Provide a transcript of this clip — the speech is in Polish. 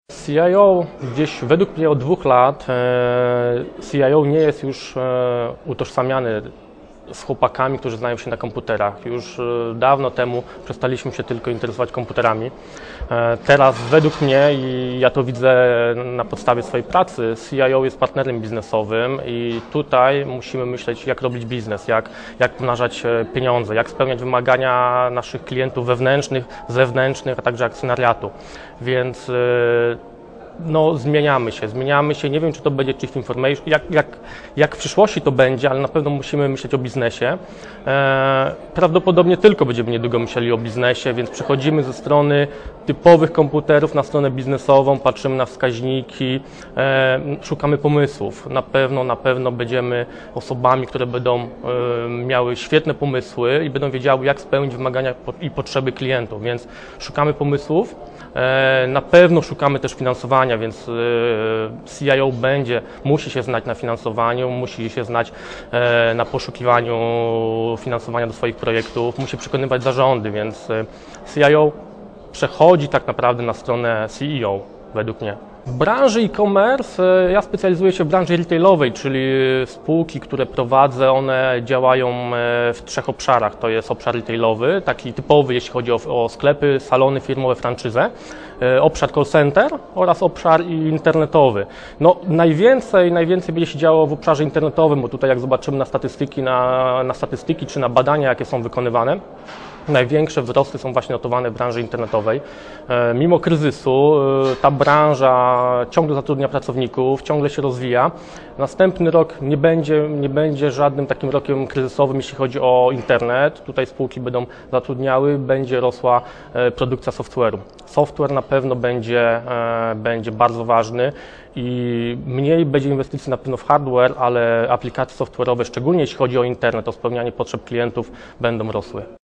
CIO gdzieś według mnie od 2 lat CIO nie jest już utożsamiany z chłopakami, którzy znają się na komputerach. Już dawno temu przestaliśmy się tylko interesować komputerami. Teraz według mnie, i ja to widzę na podstawie swojej pracy, CIO jest partnerem biznesowym i tutaj musimy myśleć, jak robić biznes, jak pomnażać pieniądze, jak spełniać wymagania naszych klientów wewnętrznych, zewnętrznych, a także akcjonariatu. Więc no, zmieniamy się, nie wiem, czy to będzie Chief Information, jak w przyszłości to będzie, ale na pewno musimy myśleć o biznesie. Prawdopodobnie tylko będziemy niedługo myśleli o biznesie, więc przechodzimy ze strony typowych komputerów na stronę biznesową, patrzymy na wskaźniki, szukamy pomysłów. Na pewno będziemy osobami, które będą miały świetne pomysły i będą wiedziały, jak spełnić wymagania i potrzeby klientów, więc szukamy pomysłów. Na pewno szukamy też finansowania, więc CIO musi się znać na finansowaniu, musi się znać na poszukiwaniu finansowania do swoich projektów, musi przekonywać zarządy, więc CIO przechodzi tak naprawdę na stronę CEO, według mnie. W branży e-commerce ja specjalizuję się w branży retailowej, czyli spółki, które prowadzę, one działają w 3 obszarach. To jest obszar retailowy, taki typowy, jeśli chodzi o sklepy, salony firmowe, franczyzę, obszar call center oraz obszar internetowy. No, najwięcej będzie się działo w obszarze internetowym, bo tutaj jak zobaczymy na statystyki czy na badania, jakie są wykonywane, największe wzrosty są właśnie notowane w branży internetowej. Mimo kryzysu ta branża ciągle zatrudnia pracowników, ciągle się rozwija. Następny rok nie będzie żadnym takim rokiem kryzysowym, jeśli chodzi o internet. Tutaj spółki będą zatrudniały, będzie rosła produkcja software'u. Software na pewno będzie bardzo ważny i mniej będzie inwestycji na pewno w hardware, ale aplikacje software'owe, szczególnie jeśli chodzi o internet, o spełnianie potrzeb klientów, będą rosły.